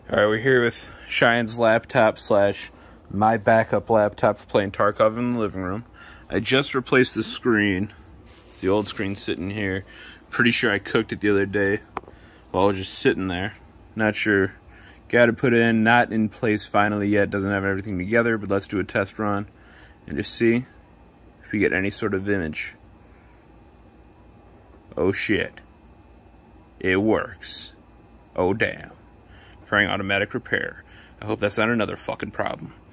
Alright, we're here with Cheyenne's laptop slash my backup laptop for playing Tarkov in the living room. I just replaced the screen. It's the old screen sitting here. Pretty sure I cooked it the other day while it was just sitting there. Not sure. Got to put it in, not in place finally yet. Doesn't have everything together, but let's do a test run and just see if we get any sort of image. Oh shit. It works. Oh damn. Preparing automatic repair. I hope that's not another fucking problem.